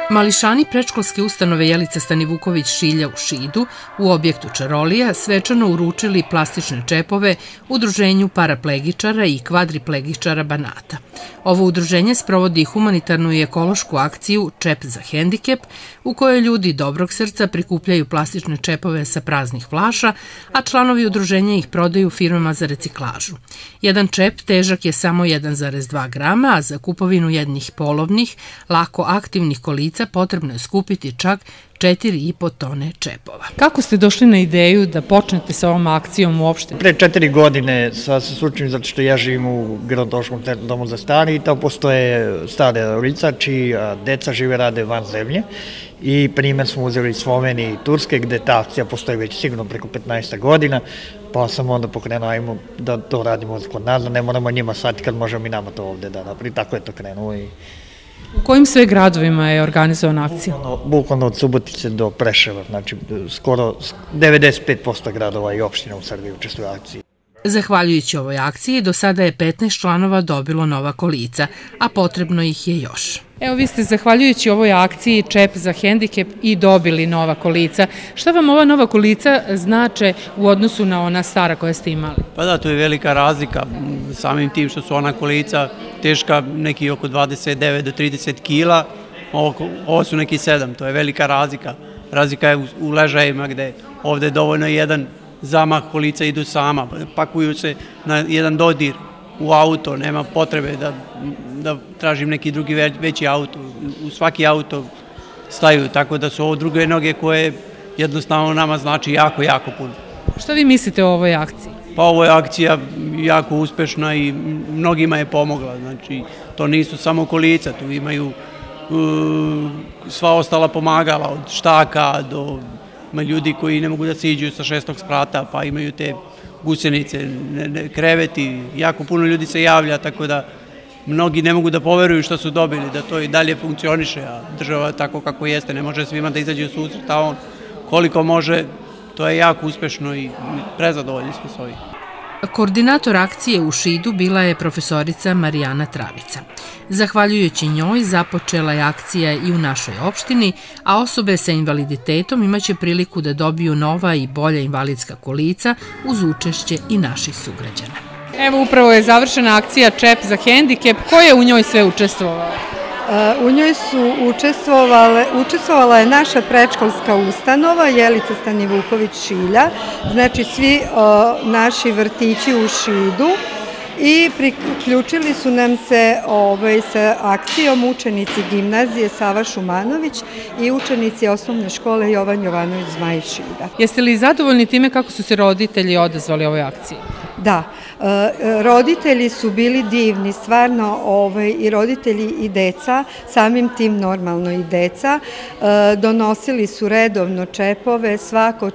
Mališani predškolske ustanove Jelica Stanivuković-Šilja u Šidu u objektu Čarolija svečano uručili plastične čepove Udruženju paraplegičara i kvadriplegičara Banata. Ovo udruženje sprovodi humanitarnu i ekološku akciju Čep za hendikep, u kojoj ljudi dobrog srca prikupljaju plastične čepove sa praznih flaša, a članovi udruženja ih prodaju firmama za reciklažu. Jedan čep težak je samo 1,2 grama, a za kupovinu jednih polovnih, lako aktivnih kolica potrebno je skupiti čak 4,5 tone čepova. Kako ste došli na ideju da počnete sa ovom akcijom uopšte? Pre 4 godine sa slučajem zato što ja živim u gerontološkom domu za stari i tamo postoje stare lica čiji deca žive rade van zemlje i primjer smo uzeli Slovenije i Turske gde ta akcija postoji već sigurno preko 15 godina, pa sam onda pokrenuo ajmo da to radimo kod nas, da ne moramo njima sati kad možemo i nama to ovde da napravi, tako je to krenuo. U kojim sve gradovima je organizovana akcija? Bukvalno od Subotice do Preševa, znači skoro 95% gradova i opština u Srbiji učestvuju u akciji. Zahvaljujući ovoj akciji, do sada je 15 članova dobilo nova kolica, a potrebno ih je još. Evo, vi ste zahvaljujući ovoj akciji Čep za hendikep i dobili nova kolica. Šta vam ova nova kolica znače u odnosu na ona stara koja ste imali? Pa da, to je velika razlika, samim tim što su ona kolica teška neki oko 29 do 30 kila, ovo su neki 7, to je velika razlika. Razlika je u ležajima gde ovde je dovoljno jedan zamah, kolica idu sama, pakuju se na jedan dodir u auto, nema potrebe da tražim neki drugi veći auto, u svaki auto staju, tako da su ovo druge noge koje jednostavno nama znači jako, jako puno. Šta vi mislite o ovoj akciji? Pa ovo je akcija jako uspešna i mnogima je pomogla, znači to nisu samo kolica, tu imaju sva ostala pomagala, od štaka do ljudi koji ne mogu da siđu sa 6. sprata, pa imaju te gusenice, kreveti, jako puno ljudi se javlja, tako da mnogi ne mogu da poveruju što su dobili, da to i dalje funkcioniše, a država tako kako jeste, ne može svima da izađe u susret, a on koliko može, to je jako uspešno i prezadovoljni smo s ovim. Koordinator akcije u Šidu bila je profesorica Marijana Travica. Zahvaljujući njoj započela je akcija i u našoj opštini, a osobe sa invaliditetom imaće priliku da dobiju nova i bolja invalidska kolica uz učešće i naših sugrađana. Evo, upravo je završena akcija Čep za hendikep. Ko je u njoj sve učestvovao? U njoj su učestvovala je naša predškolska ustanova Jelica Stanivuković-Šilja, znači svi naši vrtići u Šidu i priključili su nam se sa akcijom učenici gimnazije Sava Šumanović i učenici osnovne škole Jovan Jovanović Zmaj Šida. Jeste li zadovoljni time kako su se roditelji odazvali ovoj akciji? Da, roditelji su bili divni, stvarno i roditelji i deca, samim tim normalno i deca, donosili su redovno čepove, svako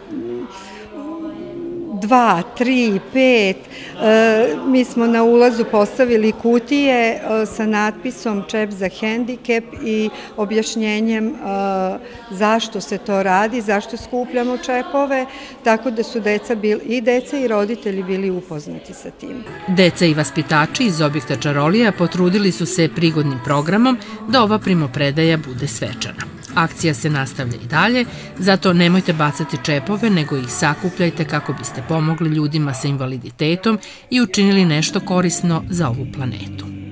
2, 3, 5, mi smo na ulazu postavili kutije sa natpisom Čep za hendikep i objašnjenjem zašto se to radi, zašto skupljamo čepove, tako da su deca i roditelji bili upoznati sa tim. Deca i vaspitači iz objekta Čarolija potrudili su se prigodnim programom da ova primopredaja bude svečana. Akcija se nastavlja i dalje, zato nemojte bacati čepove, nego ih sakupljajte kako biste pomogli ljudima sa invaliditetom i učinili nešto korisno za ovu planetu.